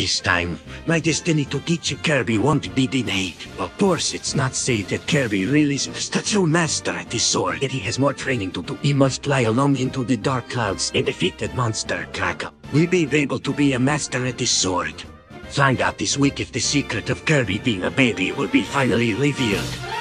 this time. My destiny to teach Kirby won't be denied. Of course, it's not said that Kirby really is the true master at this sword. Yet he has more training to do. He must fly along into the dark clouds and defeat that monster Krakow. Will be able to be a master at this sword. Find out this week if the secret of Kirby being a baby will be finally revealed.